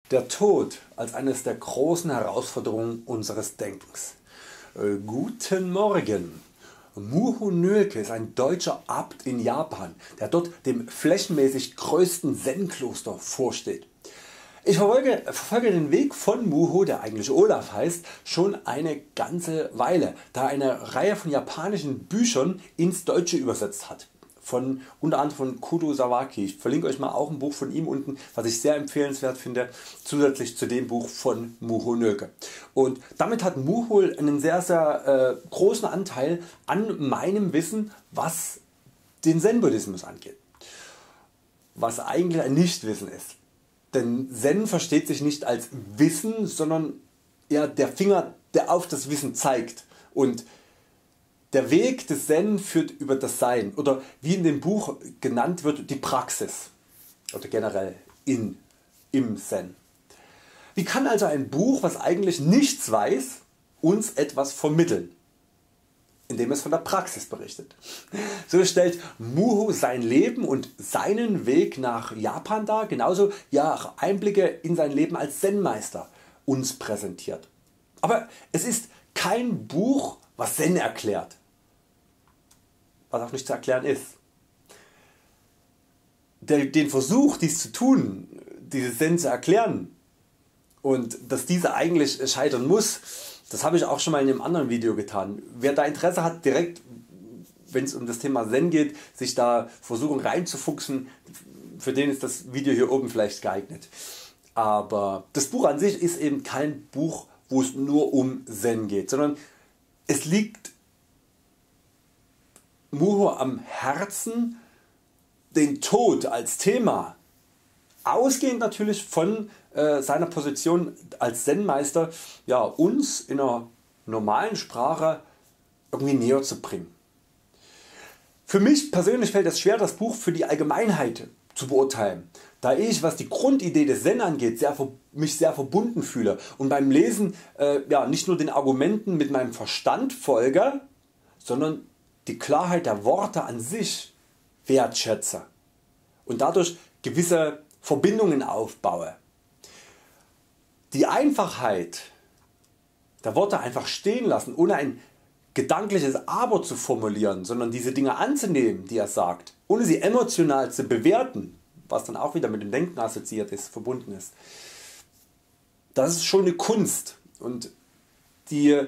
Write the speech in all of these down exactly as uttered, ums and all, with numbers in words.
Der Tod als eines der großen Herausforderungen unseres Denkens. Äh, guten Morgen. Muho Nölke ist ein deutscher Abt in Japan, der dort dem flächenmäßig größten Zen-Kloster vorsteht. Ich verfolge, verfolge den Weg von Muho, der eigentlich Olaf heißt, schon eine ganze Weile, da er eine Reihe von japanischen Büchern ins Deutsche übersetzt hat. Von unter anderem von Kudo Sawaki. Ich verlinke Euch mal auch ein Buch von ihm unten, was ich sehr empfehlenswert finde, zusätzlich zu dem Buch von Muho Nölke. Und damit hat Muho einen sehr sehr äh, großen Anteil an meinem Wissen, was den Zen Buddhismus angeht. Was eigentlich ein Nichtwissen ist. Denn Zen versteht sich nicht als Wissen, sondern ja, der Finger, der auf das Wissen zeigt. Und der Weg des Zen führt über das Sein oder wie in dem Buch genannt wird, die Praxis oder generell in, im Zen. Wie kann also ein Buch, was eigentlich nichts weiß, uns etwas vermitteln? Indem es von der Praxis berichtet. So stellt Muho sein Leben und seinen Weg nach Japan dar, genauso ja Einblicke in sein Leben als Zen-Meister uns präsentiert. Aber es ist kein Buch, was Zen erklärt, was auch nicht zu erklären ist. Der, den Versuch dies zu tun, dieses Zen zu erklären und dass diese eigentlich scheitern muss, das habe ich auch schon mal in einem anderen Video getan. Wer da Interesse hat, direkt wenn es um das Thema Zen geht, sich da versuchen reinzufuchsen, für den ist das Video hier oben vielleicht geeignet. Aber das Buch an sich ist eben kein Buch, wo es nur um Zen geht, sondern es liegt Muho am Herzen, den Tod als Thema, ausgehend natürlich von äh, seiner Position als Zen-Meister, ja, uns in einer normalen Sprache irgendwie näher zu bringen. Für mich persönlich fällt es schwer, das Buch für die Allgemeinheit zu beurteilen, da ich, was die Grundidee des Zen angeht, sehr, mich sehr verbunden fühle und beim Lesen äh, ja, nicht nur den Argumenten mit meinem Verstand folge, sondern die Klarheit der Worte an sich wertschätze und dadurch gewisse Verbindungen aufbaue. Die Einfachheit der Worte einfach stehen lassen, ohne ein gedankliches Aber zu formulieren, sondern diese Dinge anzunehmen, die er sagt, ohne sie emotional zu bewerten, was dann auch wieder mit dem Denken assoziiert ist, verbunden ist. Das ist schon eine Kunst und die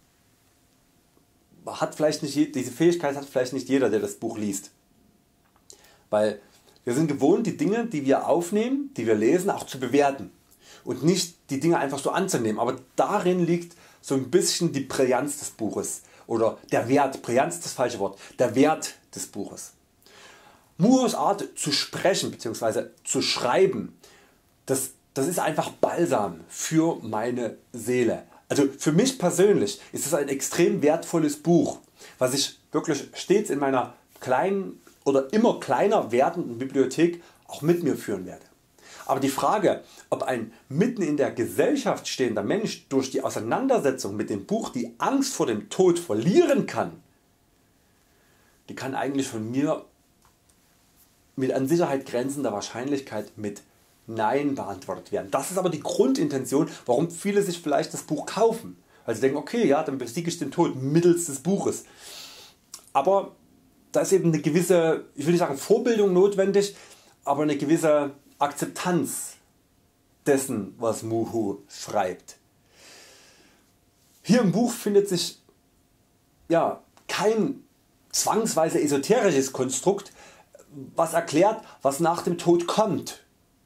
hat vielleicht nicht, diese Fähigkeit hat vielleicht nicht jeder, der das Buch liest. Weil wir sind gewohnt, die Dinge, die wir aufnehmen, die wir lesen, auch zu bewerten und nicht die Dinge einfach so anzunehmen. Aber darin liegt so ein bisschen die Brillanz des Buches oder der Wert, Brillanz ist das falsche Wort, der Wert des Buches. Muhos Art zu sprechen bzw. zu schreiben, das, das ist einfach Balsam für meine Seele. Also für mich persönlich ist es ein extrem wertvolles Buch, was ich wirklich stets in meiner kleinen oder immer kleiner werdenden Bibliothek auch mit mir führen werde. Aber die Frage, ob ein mitten in der Gesellschaft stehender Mensch durch die Auseinandersetzung mit dem Buch die Angst vor dem Tod verlieren kann, die kann eigentlich von mir mit an Sicherheit grenzender Wahrscheinlichkeit mit Nein beantwortet werden. Das ist aber die Grundintention, warum viele sich vielleicht das Buch kaufen, weil sie denken, okay, ja, dann besiege ich den Tod mittels des Buches. Aber da ist eben eine gewisse, ich will nicht sagen Vorbildung notwendig, aber eine gewisse Akzeptanz dessen, was Muho schreibt. Hier im Buch findet sich ja, kein zwangsweise esoterisches Konstrukt, was erklärt, was nach dem Tod kommt,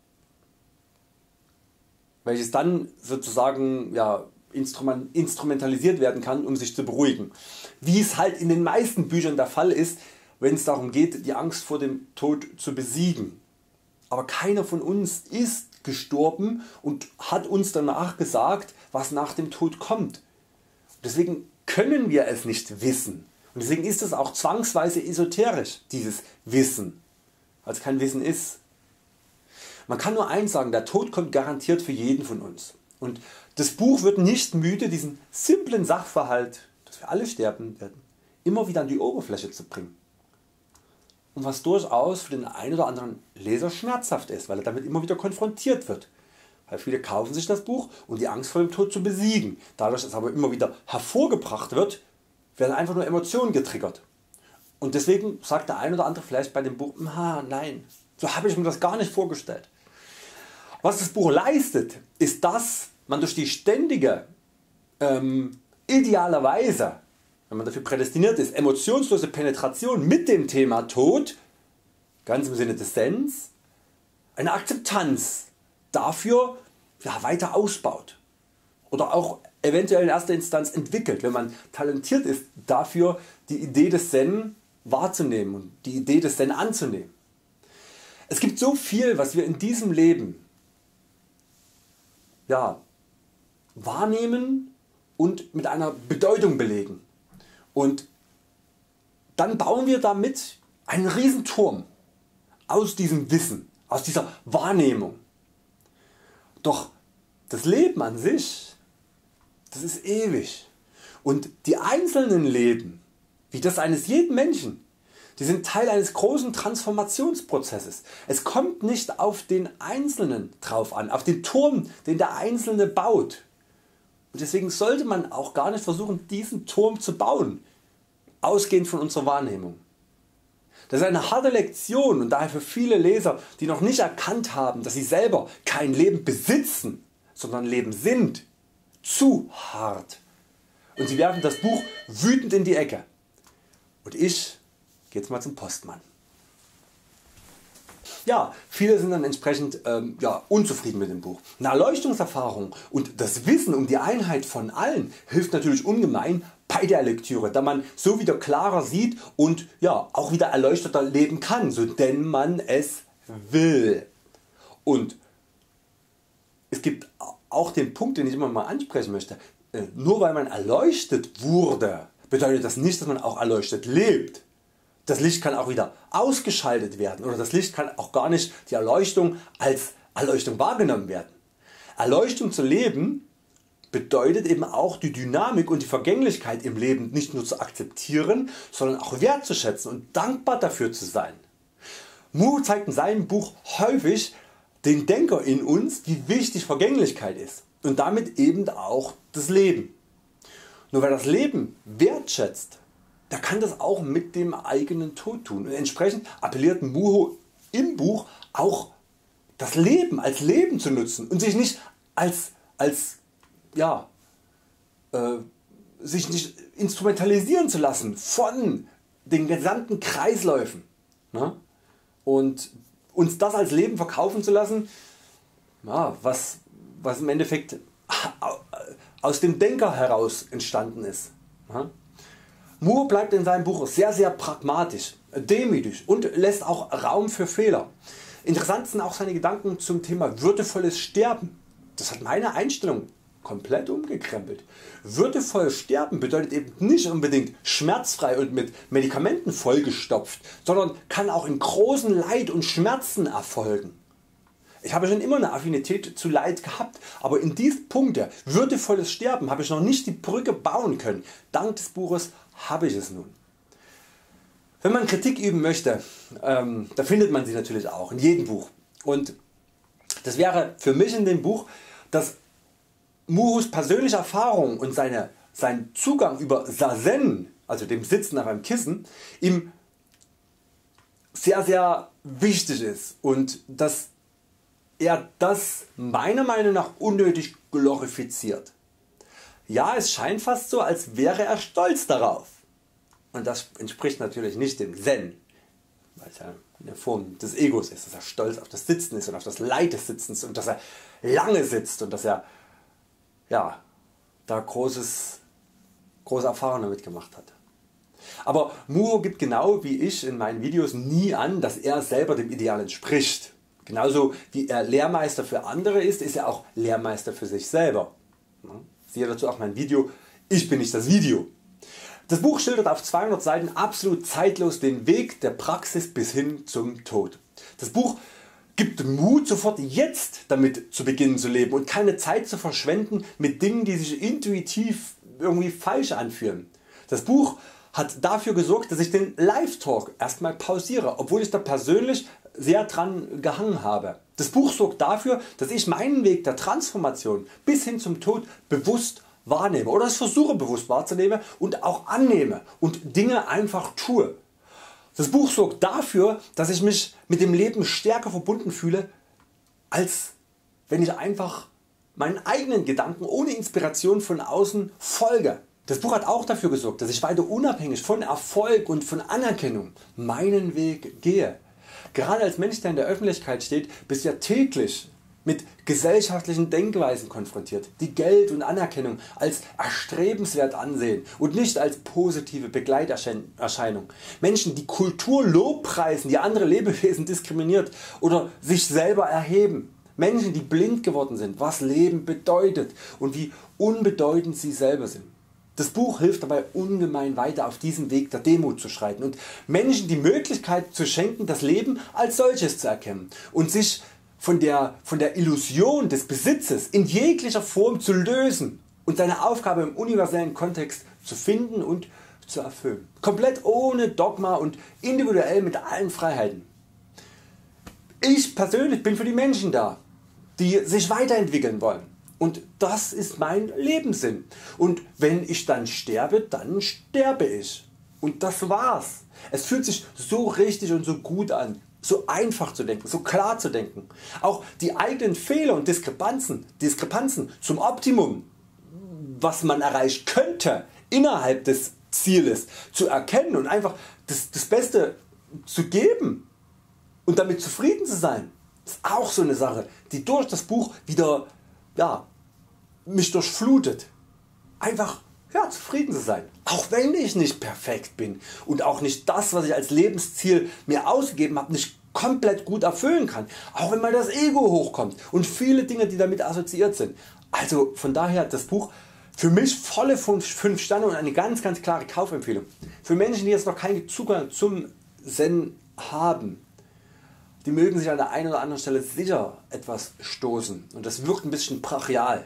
welches dann sozusagen ja, instrumentalisiert werden kann, um sich zu beruhigen, wie es halt in den meisten Büchern der Fall ist, wenn es darum geht, die Angst vor dem Tod zu besiegen. Aber keiner von uns ist gestorben und hat uns danach gesagt, was nach dem Tod kommt. Deswegen können wir es nicht wissen und deswegen ist es auch zwangsweise esoterisch, dieses Wissen, weil es kein Wissen ist. Man kann nur eins sagen, der Tod kommt garantiert für jeden von uns und das Buch wird nicht müde, diesen simplen Sachverhalt, dass wir alle sterben werden, immer wieder an die Oberfläche zu bringen. Und was durchaus für den einen oder anderen Leser schmerzhaft ist, weil er damit immer wieder konfrontiert wird. Weil viele kaufen sich das Buch, um die Angst vor dem Tod zu besiegen. Dadurch, dass es aber immer wieder hervorgebracht wird, werden einfach nur Emotionen getriggert. Und deswegen sagt der ein oder andere vielleicht bei dem Buch, ah, nein, so habe ich mir das gar nicht vorgestellt. Was das Buch leistet, ist, dass man durch die ständige, ähm, idealerweise, wenn man dafür prädestiniert ist, emotionslose Penetration mit dem Thema Tod, ganz im Sinne des Sens, eine Akzeptanz dafür ja, weiter ausbaut oder auch eventuell in erster Instanz entwickelt, wenn man talentiert ist dafür, die Idee des Zen wahrzunehmen und die Idee des Zen anzunehmen. Es gibt so viel, was wir in diesem Leben ja, wahrnehmen und mit einer Bedeutung belegen, und dann bauen wir damit einen riesen Turm aus diesem Wissen, aus dieser Wahrnehmung. Doch das Leben an sich, das ist ewig, und die einzelnen Leben, wie das eines jeden Menschen, die sind Teil eines großen Transformationsprozesses. Es kommt nicht auf den Einzelnen drauf an, auf den Turm, den der Einzelne baut. Und deswegen sollte man auch gar nicht versuchen, diesen Turm zu bauen, ausgehend von unserer Wahrnehmung. Das ist eine harte Lektion und daher für viele Leser, die noch nicht erkannt haben, dass sie selber kein Leben besitzen, sondern Leben sind, zu hart. Und sie werfen das Buch wütend in die Ecke. Und ich gehe jetzt mal zum Postmann. Ja, viele sind dann entsprechend ähm, ja, unzufrieden mit dem Buch. Eine Erleuchtungserfahrung und das Wissen um die Einheit von allen hilft natürlich ungemein bei der Lektüre, da man so wieder klarer sieht und ja, auch wieder erleuchteter leben kann, so denn man es will. Und es gibt auch den Punkt, den ich immer mal ansprechen möchte. Äh, nur weil man erleuchtet wurde, bedeutet das nicht, dass man auch erleuchtet lebt. Das Licht kann auch wieder ausgeschaltet werden oder das Licht kann auch gar nicht die Erleuchtung als Erleuchtung wahrgenommen werden. Erleuchtung zu leben bedeutet eben auch die Dynamik und die Vergänglichkeit im Leben nicht nur zu akzeptieren, sondern auch wertzuschätzen und dankbar dafür zu sein. Mu zeigt in seinem Buch häufig den Denker in uns, wie wichtig Vergänglichkeit ist und damit eben auch das Leben. Nur wer das Leben wertschätzt, der kann das auch mit dem eigenen Tod tun, und entsprechend appelliert Muho im Buch auch das Leben als Leben zu nutzen und sich nicht als, als ja, äh, sich nicht instrumentalisieren zu lassen von den gesamten Kreisläufen, ne? Und uns das als Leben verkaufen zu lassen, ja, was, was im Endeffekt aus dem Denker heraus entstanden ist. Ne? Moore bleibt in seinem Buch sehr sehr pragmatisch, demütig und lässt auch Raum für Fehler. Interessant sind auch seine Gedanken zum Thema würdevolles Sterben. Das hat meine Einstellung komplett umgekrempelt. Würdevoll sterben bedeutet eben nicht unbedingt schmerzfrei und mit Medikamenten vollgestopft, sondern kann auch in großen Leid und Schmerzen erfolgen. Ich habe schon immer eine Affinität zu Leid gehabt, aber in diesem Punkt der würdevolles Sterben habe ich noch nicht die Brücke bauen können. Dank des Buches habe ich es nun. Wenn man Kritik üben möchte, ähm, da findet man sie natürlich auch in jedem Buch, und das wäre für mich in dem Buch, dass Muhos persönliche Erfahrung und seine, sein Zugang über Zazen, also dem Sitzen auf einem Kissen, ihm sehr sehr wichtig ist und dass er das meiner Meinung nach unnötig glorifiziert. Ja, es scheint fast so, als wäre er stolz darauf, und das entspricht natürlich nicht dem Zen, weil es ja eine Form des Egos ist, dass er stolz auf das Sitzen ist und auf das Leid des Sitzens und dass er lange sitzt und dass er ja, da großes, große Erfahrungen damit gemacht hat. Aber Muho gibt genau wie ich in meinen Videos nie an, dass er selber dem Ideal entspricht. Genauso wie er Lehrmeister für andere ist, ist er auch Lehrmeister für sich selber. Siehe dazu auch mein Video Ich bin nicht das Video. Das Buch schildert auf zweihundert Seiten absolut zeitlos den Weg der Praxis bis hin zum Tod. Das Buch gibt Mut, sofort jetzt damit zu beginnen zu leben und keine Zeit zu verschwenden mit Dingen, die sich intuitiv irgendwie falsch anfühlen. Das Buch hat dafür gesorgt, dass ich den Live Talk erstmal pausiere, obwohl ich da persönlich sehr dran gehangen habe. Das Buch sorgt dafür, dass ich meinen Weg der Transformation bis hin zum Tod bewusst wahrnehme oder es versuche bewusst wahrzunehmen und auch annehme und Dinge einfach tue. Das Buch sorgt dafür, dass ich mich mit dem Leben stärker verbunden fühle, als wenn ich einfach meinen eigenen Gedanken ohne Inspiration von außen folge. Das Buch hat auch dafür gesorgt, dass ich weiter unabhängig von Erfolg und von Anerkennung meinen Weg gehe. Gerade als Mensch, der in der Öffentlichkeit steht, bist du ja täglich mit gesellschaftlichen Denkweisen konfrontiert, die Geld und Anerkennung als erstrebenswert ansehen und nicht als positive Begleiterscheinung. Menschen, die Kultur lobpreisen, die andere Lebewesen diskriminiert oder sich selber erheben. Menschen, die blind geworden sind, was Leben bedeutet und wie unbedeutend sie selber sind. Das Buch hilft dabei ungemein weiter auf diesem Weg der Demut zu schreiten und Menschen die Möglichkeit zu schenken, das Leben als solches zu erkennen und sich von der, von der Illusion des Besitzes in jeglicher Form zu lösen und seine Aufgabe im universellen Kontext zu finden und zu erfüllen. Komplett ohne Dogma und individuell mit allen Freiheiten. Ich persönlich bin für die Menschen da, die sich weiterentwickeln wollen. Und das ist mein Lebenssinn. Und wenn ich dann sterbe, dann sterbe ich. Und das war's. Es fühlt sich so richtig und so gut an, so einfach zu denken, so klar zu denken. Auch die eigenen Fehler und Diskrepanzen, Diskrepanzen zum Optimum, was man erreichen könnte innerhalb des Zieles, zu erkennen und einfach das, das Beste zu geben und damit zufrieden zu sein. Ist auch so eine Sache, die durch das Buch wieder ja, mich durchflutet. Einfach ja, zufrieden zu sein. Auch wenn ich nicht perfekt bin und auch nicht das, was ich als Lebensziel mir ausgegeben habe, nicht komplett gut erfüllen kann. Auch wenn mal das Ego hochkommt und viele Dinge, die damit assoziiert sind. Also von daher das Buch für mich volle fünf Sterne und eine ganz ganz klare Kaufempfehlung. Für Menschen, die jetzt noch keinen Zugang zum Zen haben, die mögen sich an der einen oder anderen Stelle sicher etwas stoßen und das wirkt ein bisschen brachial.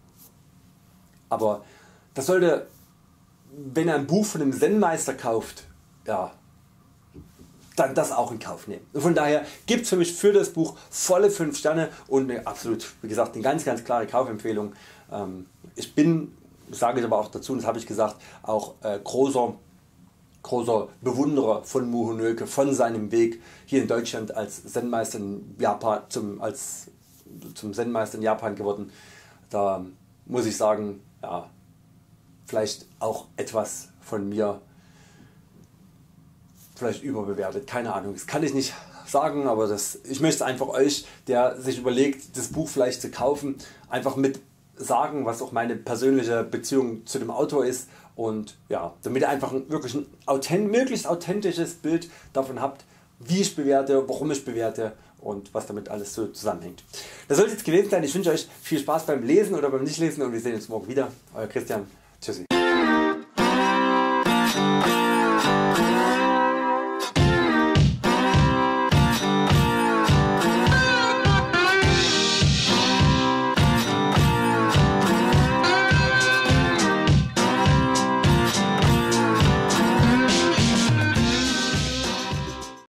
Aber das sollte, wenn ihr ein Buch von einem Zen-Meister kauft, ja, dann das auch in Kauf nehmen. Und von daher gibt es für mich für das Buch volle fünf Sterne und eine absolut, wie gesagt, eine ganz ganz klare Kaufempfehlung. Ich bin, sage ich aber auch dazu, und das habe ich gesagt, auch äh, großer großer Bewunderer von Muho Nölke, von seinem Weg hier in Deutschland als Zen-Meister in Japan, zum, als, zum Zen-Meister in Japan geworden. Da muss ich sagen, ja, vielleicht auch etwas von mir vielleicht überbewertet, keine Ahnung, das kann ich nicht sagen, aber das, ich möchte einfach Euch, der sich überlegt das Buch vielleicht zu kaufen, einfach mit sagen, was auch meine persönliche Beziehung zu dem Autor ist und ja, damit ihr einfach ein, wirklich ein authent, möglichst authentisches Bild davon habt, wie ich bewerte, warum ich bewerte und was damit alles so zusammenhängt. Das soll es jetzt gewesen sein. Ich wünsche Euch viel Spaß beim Lesen oder beim Nichtlesen und wir sehen uns morgen wieder. Euer Christian.